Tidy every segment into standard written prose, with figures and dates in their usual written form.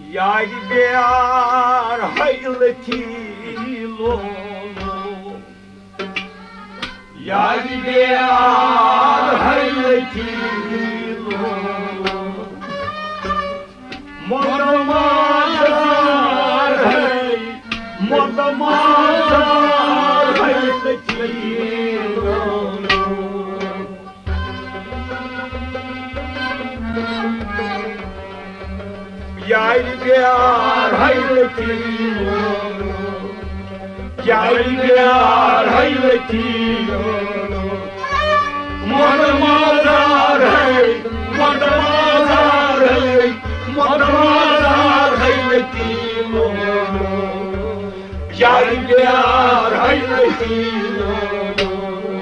Yar biyar hayleti lolo, yar biyar hayleti lolo, moda mazar hay, moda mazar hayleti lolo. Yar biyar hayleti lolo, yar biyar hayleti lolo, moda mazar hay, moda mazar hay, moda mazar hayleti lolo, yar biyar hayleti lolo.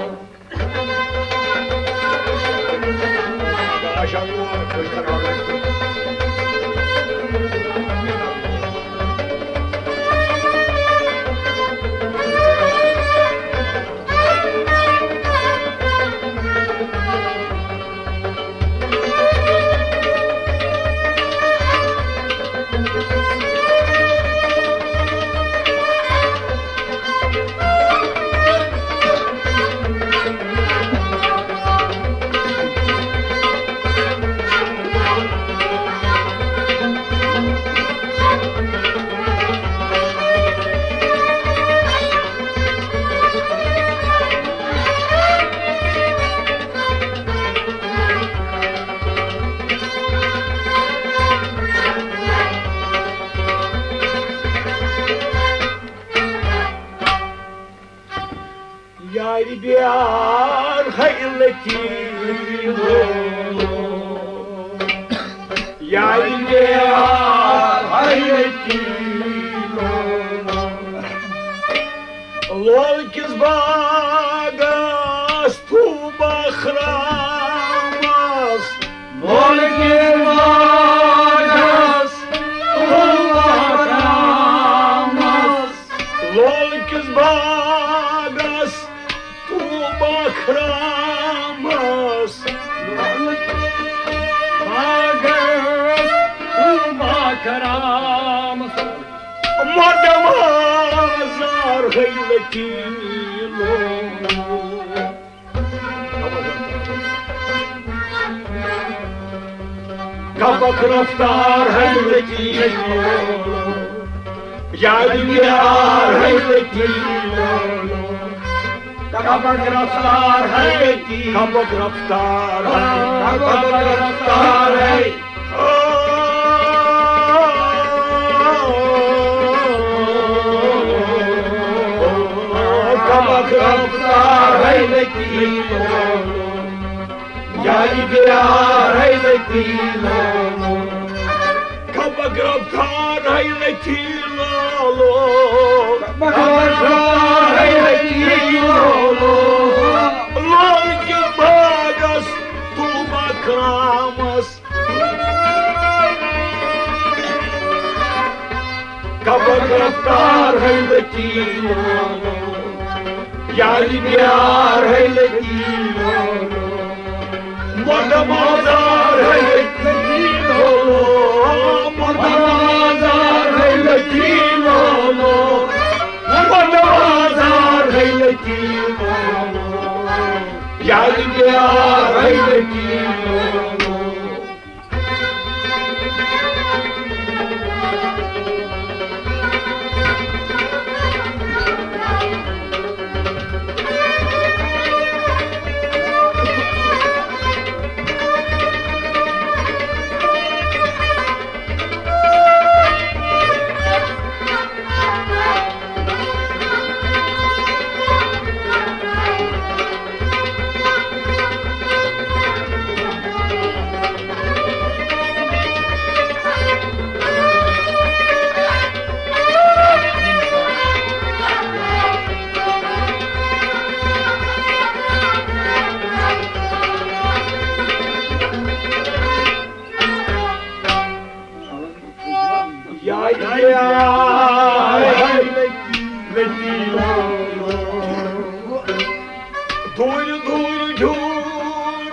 Yar biyar hayleti lolo, yar biyar hayleti lolo, lol kiz bagas tu bakhramas, lol kiz bagas tu bakhramas, lol kiz bagas bakhramas, bagas bakhramas, moda mazar hayleti lolo, kabak raftar hayleti lolo, yar biyar hayleti lolo. Kabak raftar hayleti, kabak raftar hay, kabak raftar hay. Kabak raftar hayleti lolo, yar biyar hayleti lolo, kabak raftar hayleti lolo, kabak raftar hayleti lolo, lol kiz bagas tu bakhramas, kabak raftar hayleti lolo, yar biyar hayleti lolo, moda mazar hayleti lolo, moda mazar hayleti lolo, moda mazar hayleti lolo, yar biyar hayleti lolo.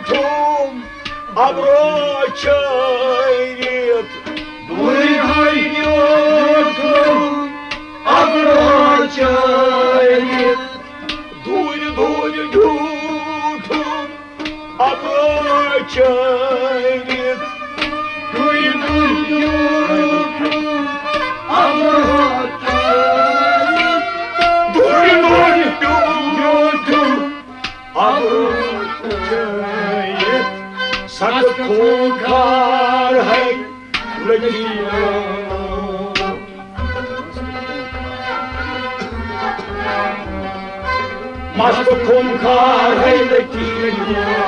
Abro çayret, duy hay Mast kumkar heyletin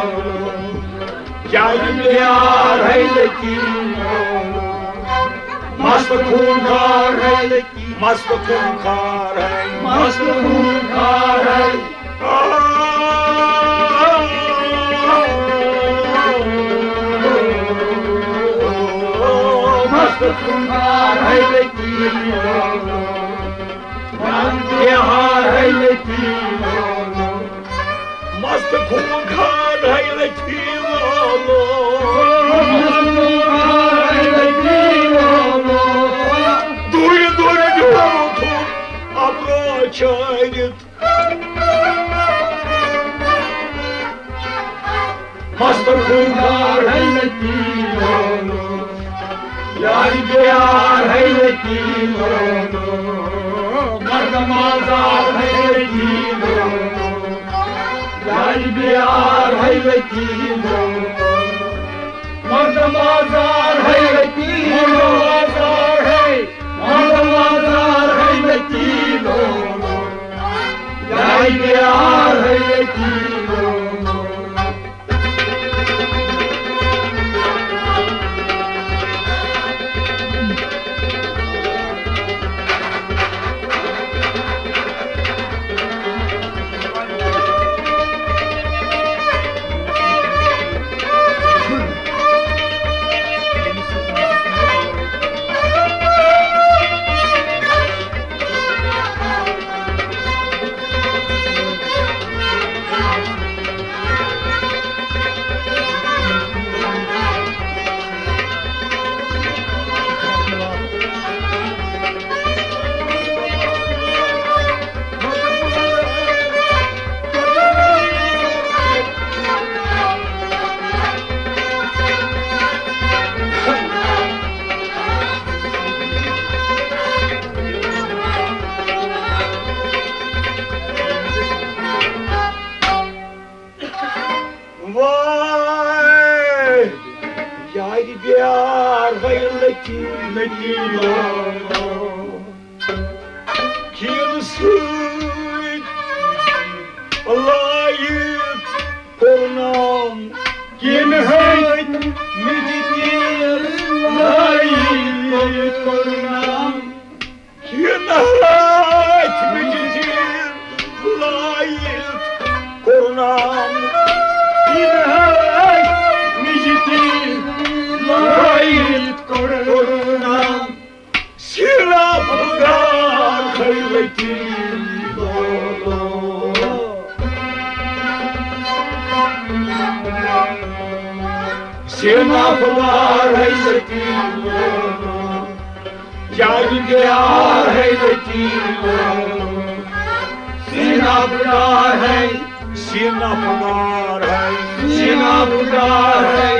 Yarim yar heyletin Mast kumkar heyletin Mast kumkar hey Mast kumkar hey Mast kumkar heyletin Yarim heyletin Mast kumkar heyletin Дури, дури, дюруту, обрачает. Mast kumkar heyletin Yari biyar heyletin Mardamazar heyletin Yari biyar heyletin Mardamazar heyletin Mardamazar hey Mardamazar heyletin Yari biyar heyletin Vay, yari biyar heyletin Kimsin layık korunam Kimsin müdür layık korunam Kimsin müdür layık korunam Hey, Mijiti, Layit korunam, Silapgar heyletin Silapgar heyletin Yar heyletin Silapgar hey Silapgar hey Silapgar hey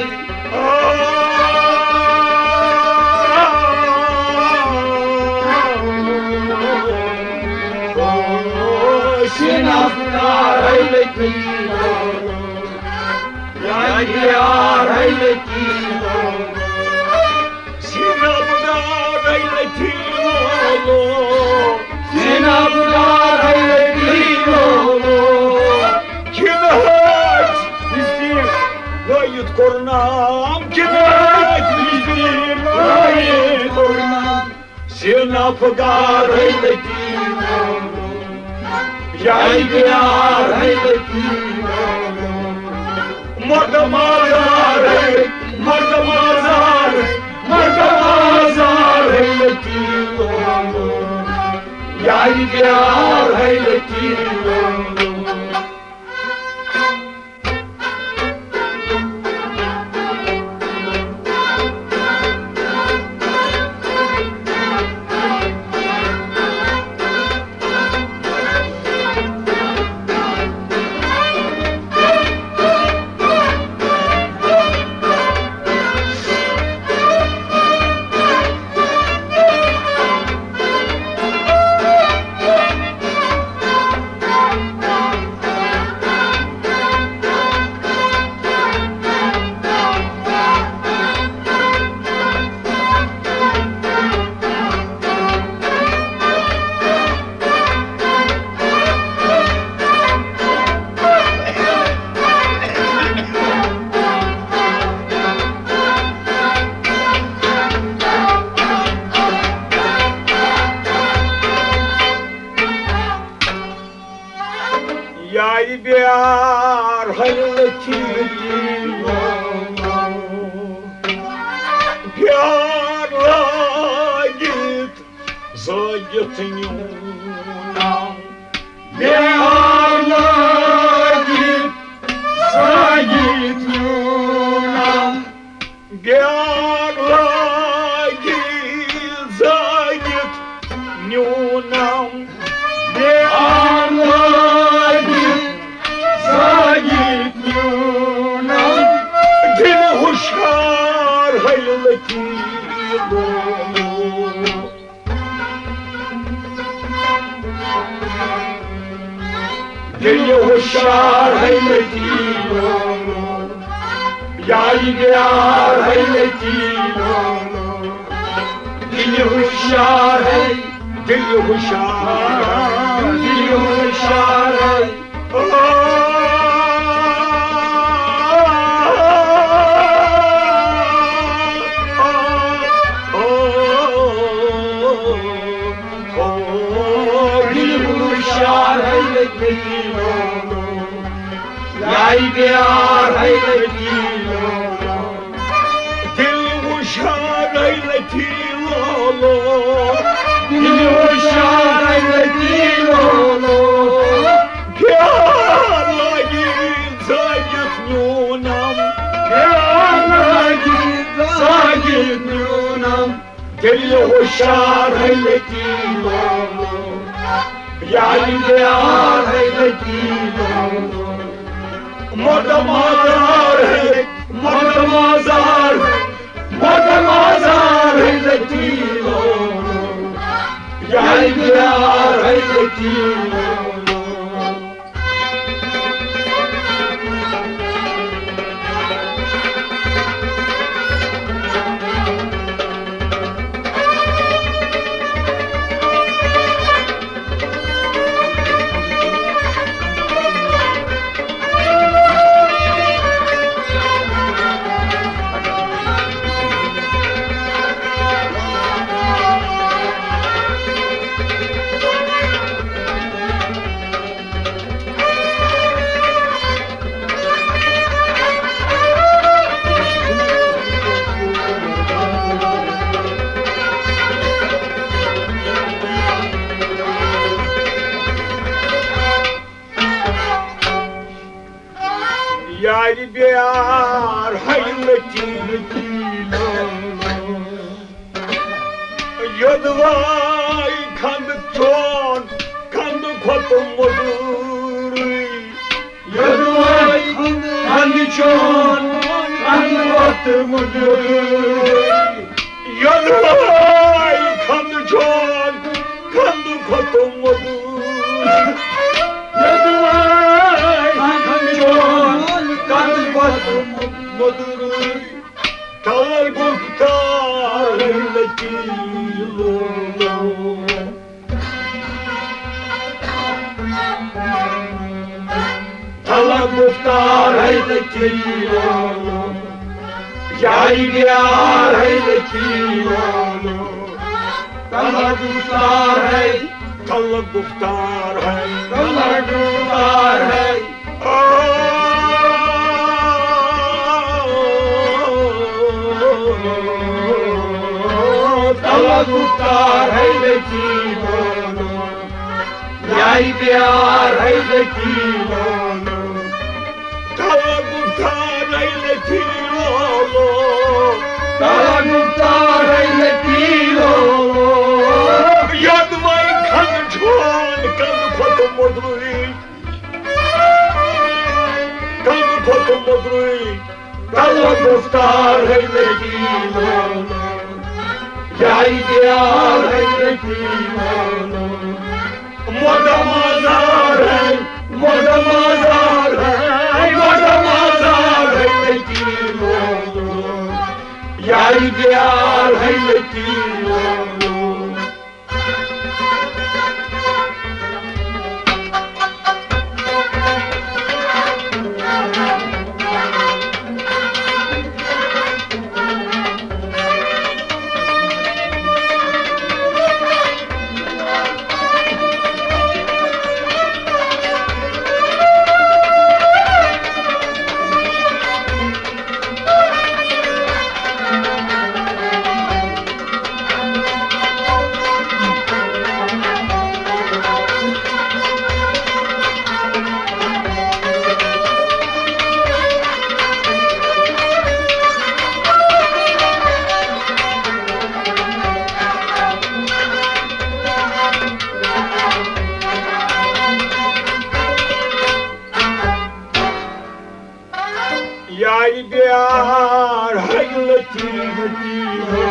Silapgar heyletin Yar heyletin Silapgar heyletin Silapgar heyletin Kimet bizdir layık korunam Kimet bizdir layık korunam Silapgar heyletin Yar heyletin Mardamazar hey Mardamazar Mardamazar heyletin Yar heyletin بیار حیلتی بیار لاگید زاگت نیونم بیار لاگید زاگت نیونم بیار لاگید زاگت نیونم بیار لاگید زاگت نیونم دل هوشیار حیلتی دل هوشیار حیلتی یاری بیار حیلتی دل هوشیار دل هوشیار دل هوشیار یای بیار حیلتی دل هوشیار حیلتی دل هوشیار حیلتی بیار لاگید زاگت نیونم بیار لاگید زاگت نیونم دل هوشیار حیلتی یای بیار حیلتی مردم آزار ہے مردم آزار مردم آزار ہے لطیلو یای بیار ہے لطیلو یاری بیار حیلتی یادوای کندتون کنdu kotum moduri یادوای کندچون کنdu kotum moduri یادوای کندچون کنdu kotum moduri یادوای کندچون کنdu kotum moduri tal guftar lekilo tal guftar lekilo yari byar lekilo tal guftar tal guftar guftar hai lekilo yai pyar hai lekilo tala guftar hai lekilo tala guftar hai lekilo yadvai khandchon kandu khotum modrui tala guftar hai lekilo yai byar hai lekilo modam azar hai lekilo yai byar hai lekilo بیار حیلتیمو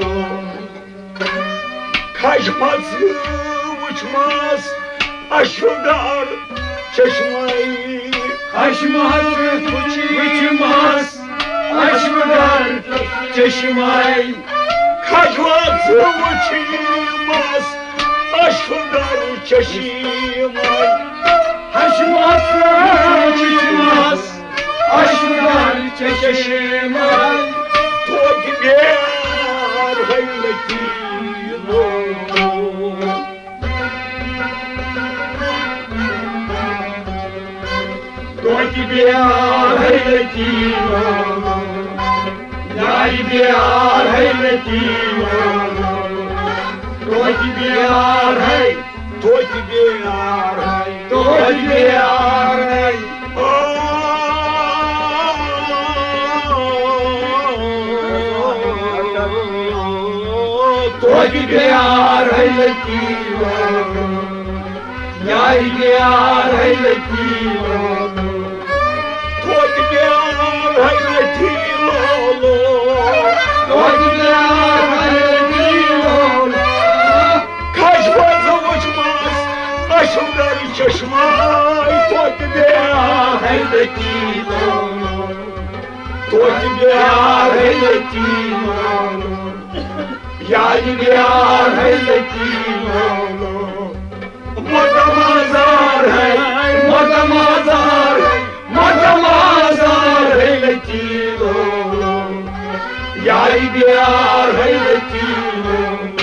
کشمaz uçmaz aşıldar çeşmeyi Kaşmaz uçmaz aşıldar çeşmeyi Kaşmaz uçmaz aşıldar çeşmeyi Kaşmaz uçmaz aşıldar çeşmeyi Tot بیار حیلتیمو Tot بیار حیلتیمو یاری بیار حیلتیمو Tot بیار حی Tot بیار Tot بیار حی Tot بیار حیلتیمو یاری بیار حیلتیمو Tot بیار حیلتیمو Tot بیار حیلتیمو Kaşmaz uçmaz aşıldar çeşmeyi Tot بیار حیلتیمو Tot بیار حیلتیمو یاری بیار حیلتیمو Moda mazar है मोटा माजार है लकीलो यारी प्यार है लकीलो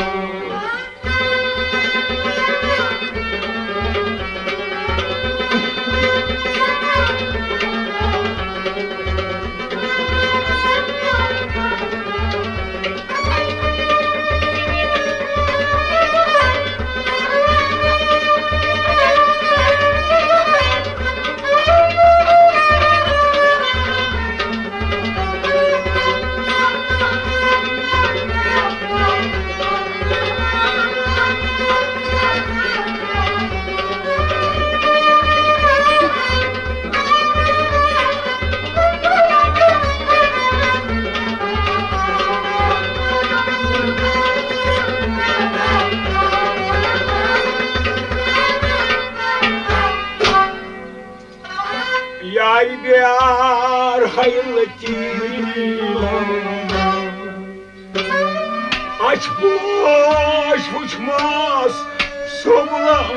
Yay بیار حیلتیمو Aç boş uçmaz somulan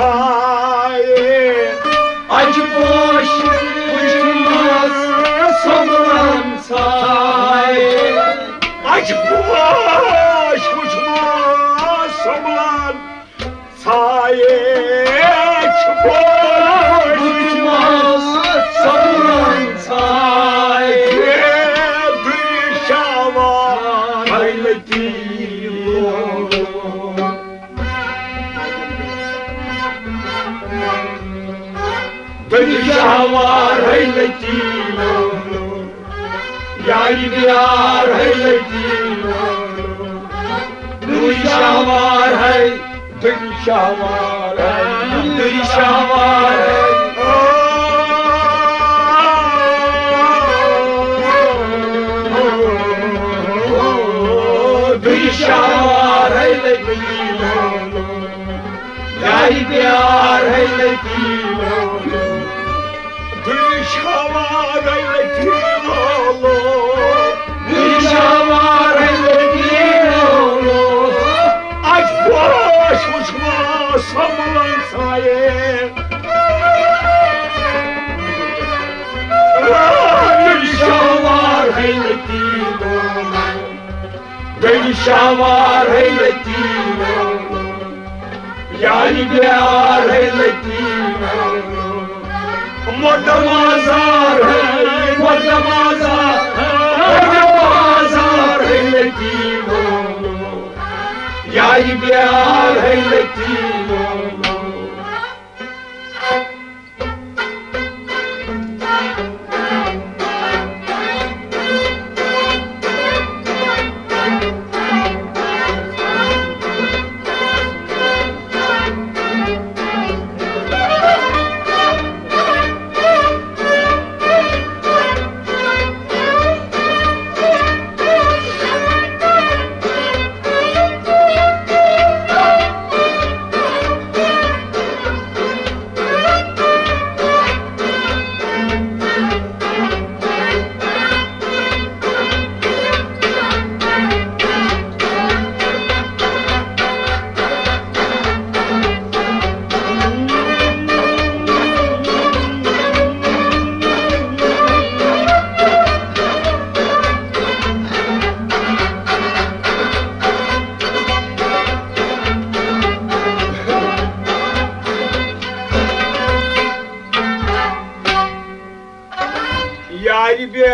sayı Acı boş uçmaz somulan say Aç boş uçmaz somulan sayı Aç boş uçmaz somulan say Dışavar Hayletiyo Dışavar hayletiyo Yari diyar hayletiyo Dışavar hay Dışavar Dışavar hay Dışavar hayletiyo Yari diyar hayletiyo Dışavar hayletiyo Dışavar hayletiyo Aç boş uçmaz somulan sayı Dışavar hayletiyo Dışavar hayletiyo Yari diyar hayletiyo Moda mazar Moda mazar hayletiyo Yari diyar hayletiyo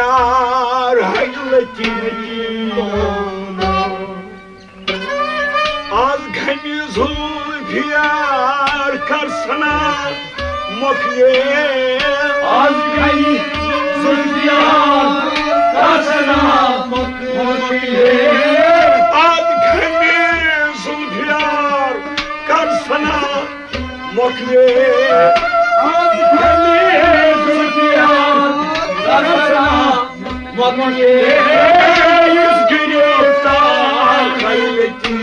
biyar hayleti az gani zulfiyar karsana mokle az gani zulfiyar karsana mokle az gani zulfiyar karsana mokle az gani zulfiyar karsana mokle yüz giriftar hayleti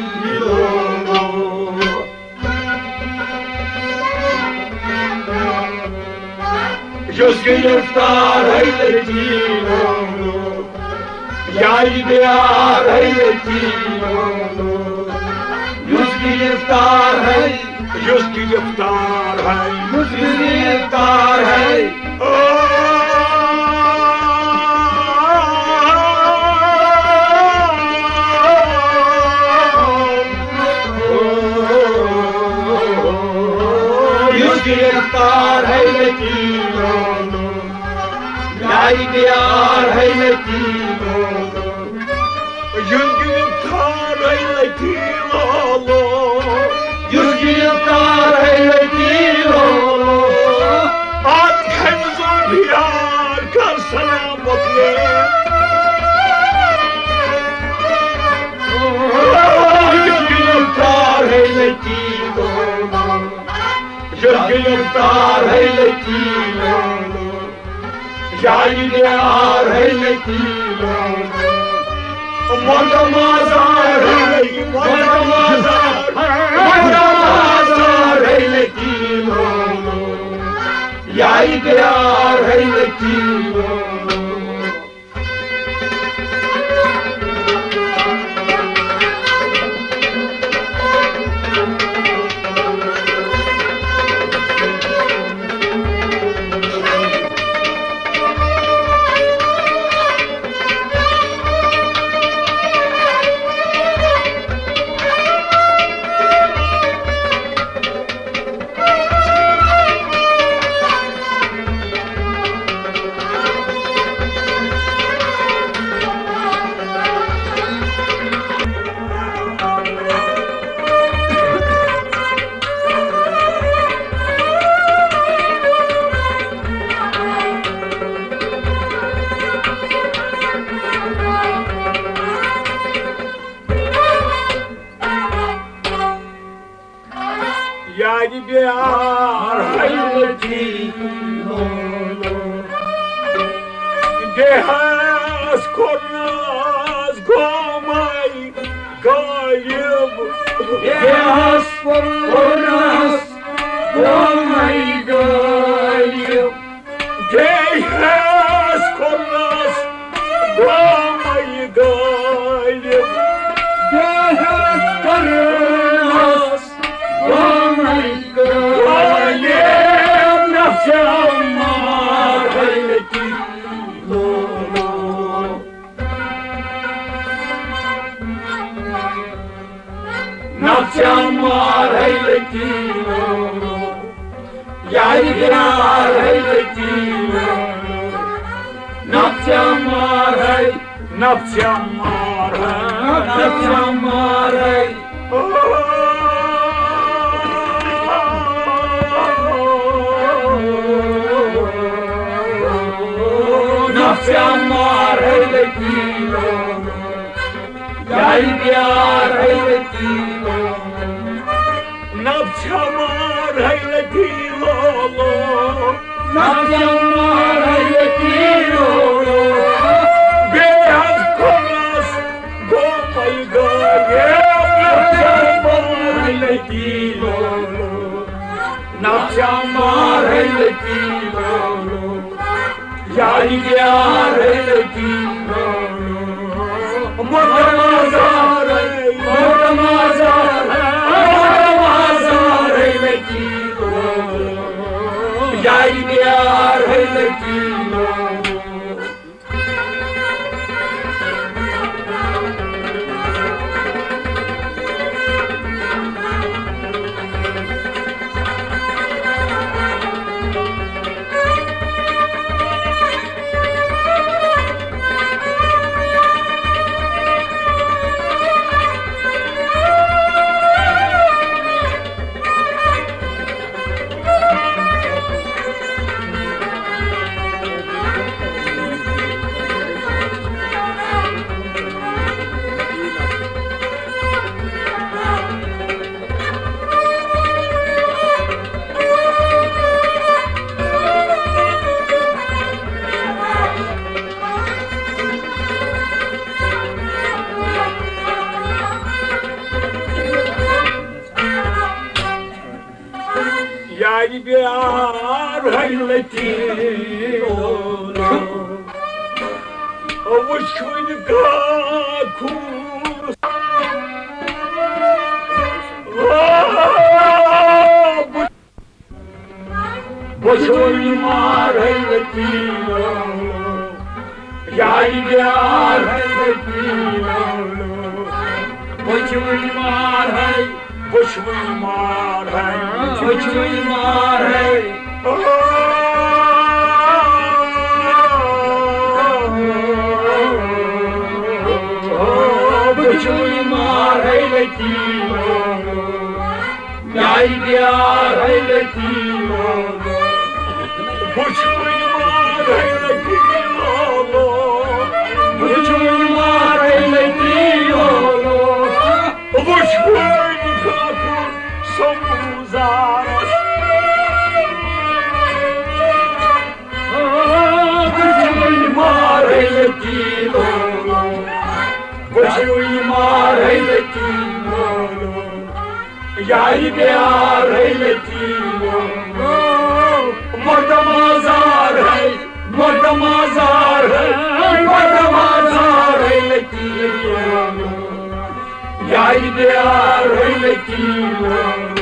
yüz giriftar eyletin olur, yay diyar eyletin olur. Yüz giriftar hey, yüz giriftar hay, yüz giriftar hey. Yüz giriftar eyletin olur, yay diyar eyletin olur. yüz giriftar hayleti olur. Yüz giriftar eyletin olur. Az gani zulfiyar karsana mokle Yüz giriftar eyletin olur, yüz giriftar eyletin olur. Yay diyar eyletin olur. Mazar hey, Mazar eyletin olur, yay diyar eyletin olur. yay diyar Eyletin olur. dehas kornaz gomay gayib Yas kornas, olmay gayb. dehas kornaz gomay gayib Yas kornas, olmay gayb. gayib nafsam Mar eyletin olur. Nafsam var eyletin olur, yay diyar eyletin olur. Nafsam var hey, nafsam var nafsam var hey. Nafsam var eyletin olur, yay diyar eyletin olur. nafsam var hayleti olur. Nafsam var eyletin olur. Beyaz konas gomay gayib nafsam var Eyletin olur, nafsam var eyletin olur. Yay diyar eyletin olur. Mazar hey, Mazar eyletin olur. Yay diyar eyletin olur. Yari biyar hayletino Avuşkun kakur Boşun mar hayletino Yari biyar hayletino Boşun mar hay Boşun mar hay Boşun mar hay Boşun mar hayletino Yari biyar hayletino Boşun mar hayletino Boşun mar hayletino Boşun kapur somuzaras Boşun mar hayletino Boşun mar hayletino Yari biyar hayletino Morda mazar hay Morda mazar hay Morda mazar hayletino Yari biyar hayletino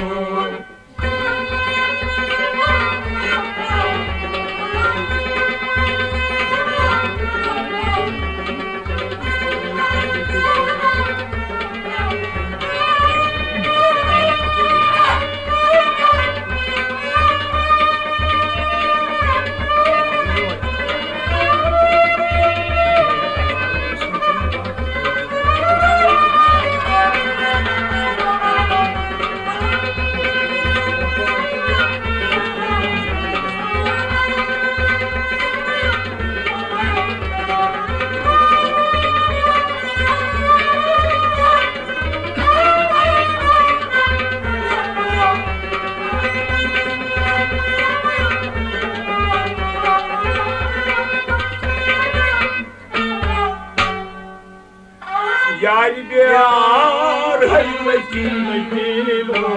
Yari biyar hayletino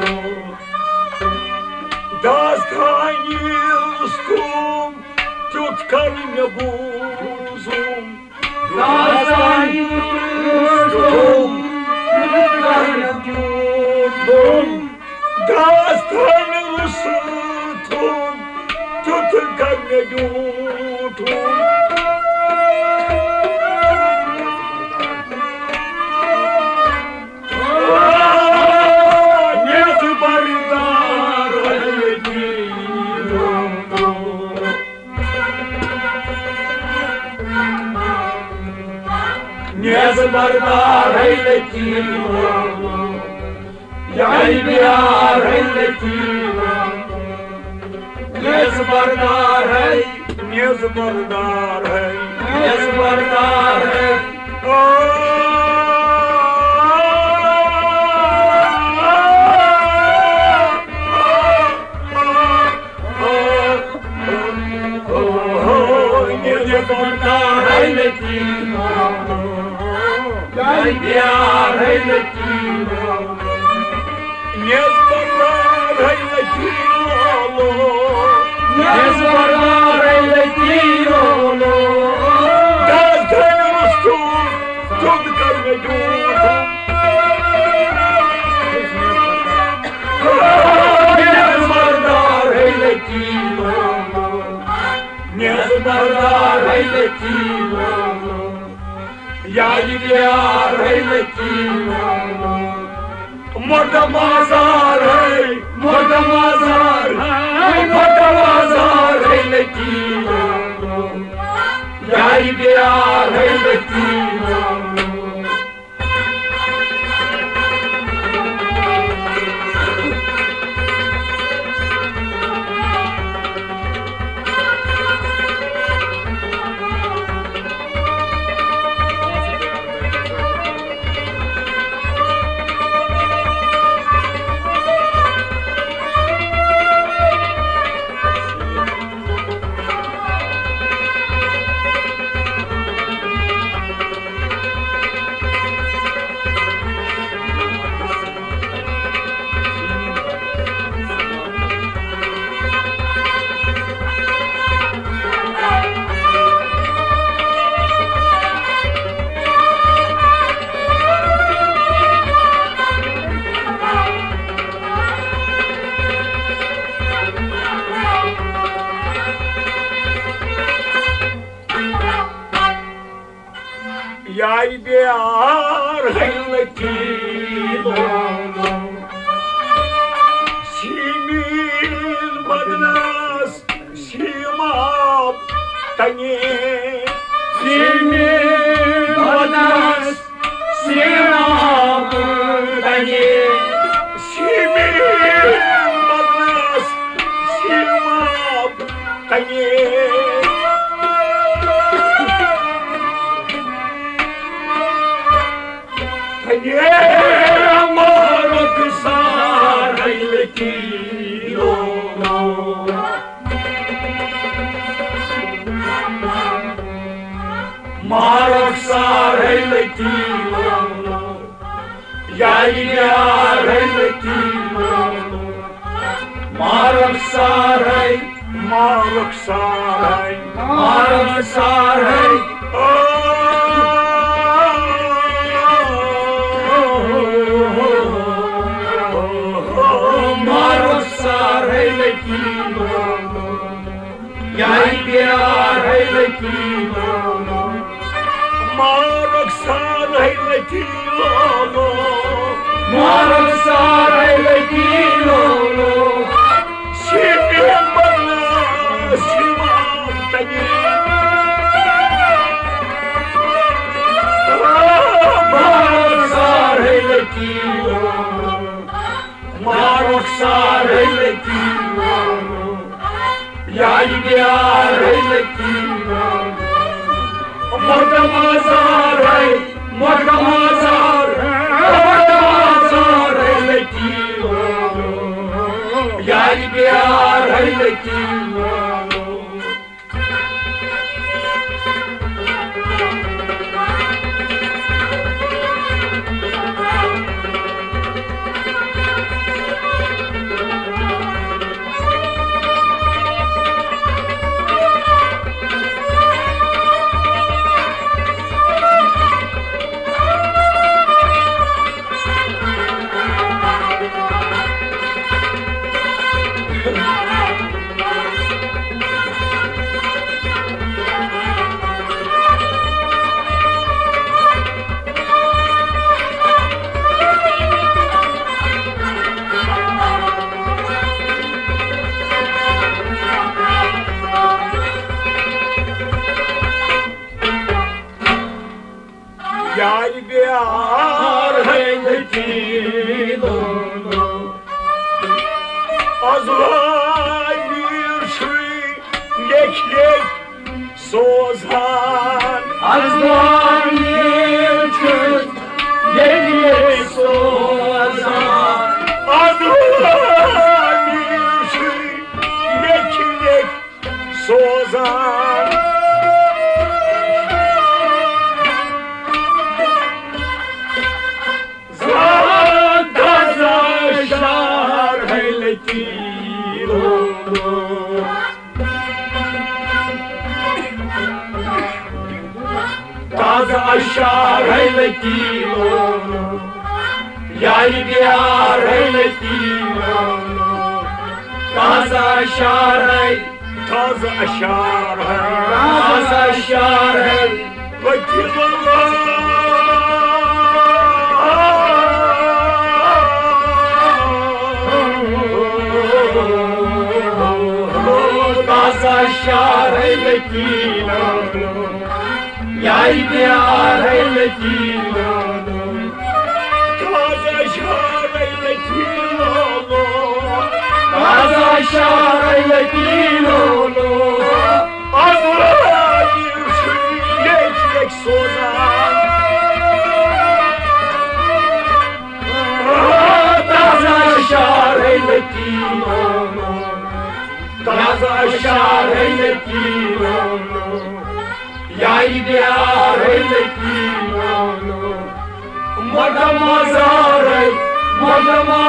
Dastan yustum Tutkar me buzum Dastan yustum Tutkar me buzum Dastan yustum Tutkar me buzum Nezbardar hayletino Yari biyar hayletino Nezbardar hay Nezbardar hay Nezbardar hay Nezbardar hayletino Yari biyar hayletino Nezbardar hayletino Nezbardar hayletino Dastan yustum Tutkar me buzum Nezbardar hayletino Nezbardar hayletino Yari biyar hayletino Morda mazar hay Morda mazar hay Morda mazar hayletino Yari biyar hayletino بيار هلكيلو سيمين بدناس سيماب تاني سيمين بدناس سيماب تاني سيمين بدناس سيماب تاني Marok saraylı kilo Marok saraylı kilo Yaraylı kilo Marok saray Marok saray Marok saray Yay biyar heylekilo Marok saraylı kilo Marok saraylı Şimdi bana simam beni Marok saraylı Marok saraylı Yay biyar heylekilo Morda mazaray Morda mazar heylekilo Yay biyar heylekilo Yay biyar heylekilo Azvay bir şey leklek sozan Azdan yılçın Yediyek sozan Azvay bir şey leklek sozan Taze aşar heylekilo Yay biyar heylekilo Taze aşar Taze aşar Taze aşar Vakit Allah Taze aşar heylekilo Yay biyar heylekilo Taze aşar kilo Taze aşar heylekilo Azra bir şey leklek sozan Taze aşar heylekilo Taze aşar heylekilo Yay biyar heylekilo Morda mazaray Morda